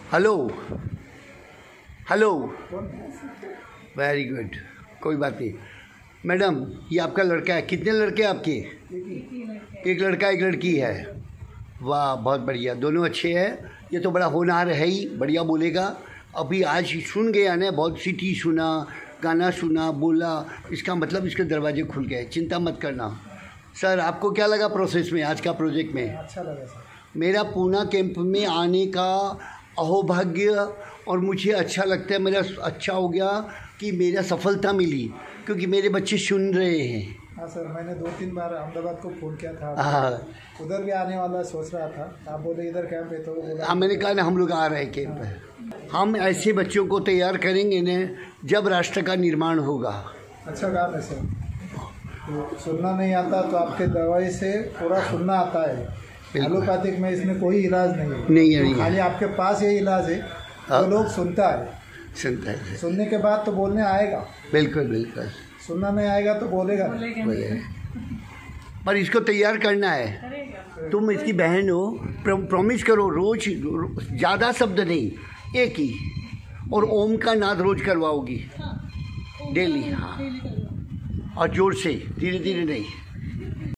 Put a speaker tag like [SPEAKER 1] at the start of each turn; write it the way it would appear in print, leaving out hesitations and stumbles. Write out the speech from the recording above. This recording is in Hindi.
[SPEAKER 1] हेलो हेलो, वेरी गुड, कोई बात नहीं। मैडम, ये आपका लड़का है। कितने लड़के हैं आपके? एक लड़का एक लड़की है। वाह, बहुत बढ़िया, दोनों अच्छे हैं। ये तो बड़ा होनहार है ही, बढ़िया बोलेगा। अभी आज सुन गया ना, बहुत सिटी सुना, गाना सुना, बोला, इसका मतलब इसके दरवाजे खुल गए। चिंता मत करना। सर, आपको क्या लगा प्रोसेस में, आज का प्रोजेक्ट में?
[SPEAKER 2] अच्छा लगा सर।
[SPEAKER 1] मेरा पूना कैंप में आने का अहोभाग्य, और मुझे अच्छा लगता है, मेरा अच्छा हो गया कि मेरा सफलता मिली, क्योंकि मेरे बच्चे सुन रहे हैं।
[SPEAKER 2] हाँ सर, मैंने 2-3 बार अहमदाबाद को फ़ोन किया था।
[SPEAKER 1] हाँ,
[SPEAKER 2] उधर भी आने वाला सोच रहा था। आप बोले इधर कैंप है, तो
[SPEAKER 1] हाँ, मैंने कहा ना, हम लोग आ रहे हैं कैंप पे। हम ऐसे बच्चों को तैयार करेंगे न, जब राष्ट्र का निर्माण होगा।
[SPEAKER 2] अच्छा काम है सर। तो सुनना नहीं आता तो आपके दवाई से पूरा सुनना आता है। एलोपैथिक में इसमें कोई इलाज नहीं है,
[SPEAKER 1] तो
[SPEAKER 2] खाली आपके पास ये इलाज है। तो लोग सुनता है, सुनने के बाद तो बोलने आएगा।
[SPEAKER 1] बिल्कुल बिल्कुल। सुनना
[SPEAKER 2] नहीं आएगा तो बोलेगा।
[SPEAKER 1] पर इसको तैयार करना है। तुम इसकी बहन हो, प्रॉमिस करो, रोज ज़्यादा शब्द नहीं, एक ही, और ओम का नाद रोज करवाओगी डेली। हाँ, और जोर से, धीरे धीरे नहीं।